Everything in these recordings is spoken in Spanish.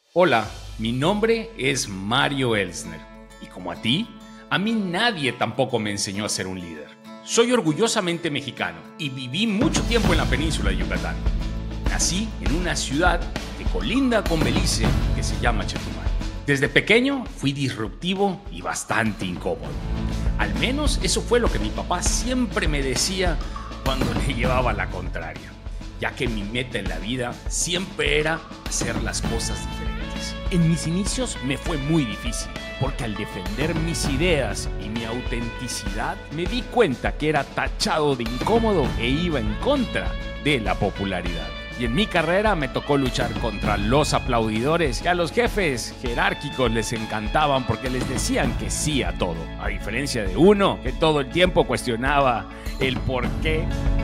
Hola, mi nombre es Mario Elsner y como a ti, a mí nadie tampoco me enseñó a ser un líder. Soy orgullosamente mexicano y viví mucho tiempo en la península de Yucatán. Nací en una ciudad que colinda con Belice que se llama Chetumal. Desde pequeño fui disruptivo y bastante incómodo. Al menos eso fue lo que mi papá siempre me decía cuando le llevaba la contraria, ya que mi meta en la vida siempre era hacer las cosas diferentes. En mis inicios me fue muy difícil, porque al defender mis ideas y mi autenticidad me di cuenta que era tachado de incómodo e iba en contra de la popularidad. Y en mi carrera me tocó luchar contra los aplaudidores, que a los jefes jerárquicos les encantaban porque les decían que sí a todo, a diferencia de uno que todo el tiempo cuestionaba el por qué.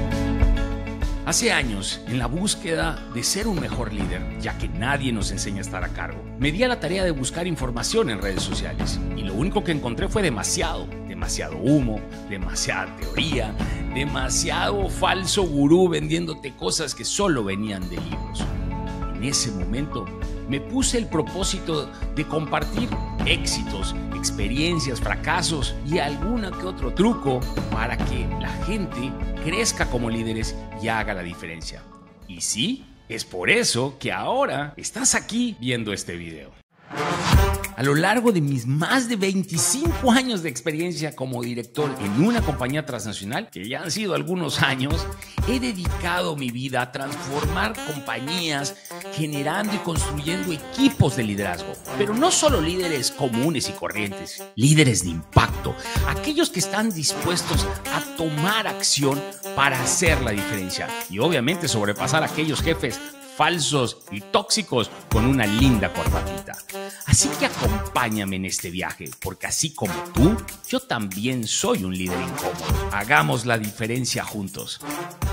Hace años, en la búsqueda de ser un mejor líder, ya que nadie nos enseña a estar a cargo, me di a la tarea de buscar información en redes sociales y lo único que encontré fue demasiado humo, demasiada teoría, demasiado falso gurú vendiéndote cosas que solo venían de libros. En ese momento me puse el propósito de compartir éxitos, experiencias, fracasos y alguna que otro truco para que la gente crezca como líderes y haga la diferencia. Y sí, es por eso que ahora estás aquí viendo este video. A lo largo de mis más de 25 años de experiencia como director en una compañía transnacional, que ya han sido algunos años, he dedicado mi vida a transformar compañías, generando y construyendo equipos de liderazgo. Pero no solo líderes comunes y corrientes, líderes de impacto, aquellos que están dispuestos a tomar acción para hacer la diferencia y obviamente sobrepasar a aquellos jefes falsos y tóxicos con una linda corbatita. Así que acompáñame en este viaje, porque así como tú, yo también soy un líder incómodo. Hagamos la diferencia juntos.